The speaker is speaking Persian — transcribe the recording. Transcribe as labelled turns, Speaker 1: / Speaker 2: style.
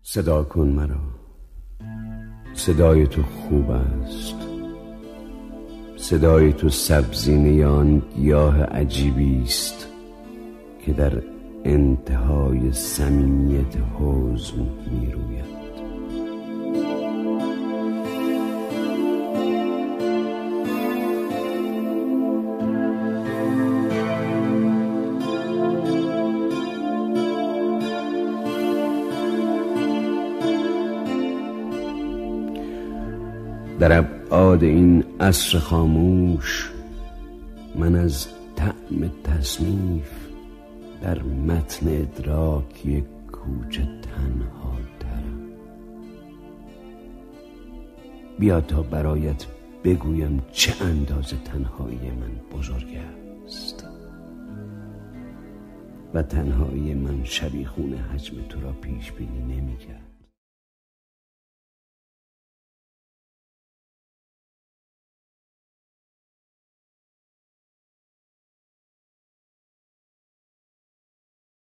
Speaker 1: صدا کن مرا، صدای تو خوب است. صدای تو سبزینه آن گیاه عجیبی است که در انتهای صمیمیت حزن می روید. در ابعاد این عصر خاموش من از طعم تصنیف در متن ادراک یک کوچه تنها ترم. بیا تا برایت بگویم چه اندازه تنهایی من بزرگ است و تنهایی من شبیخون حجم تو را پیش بینی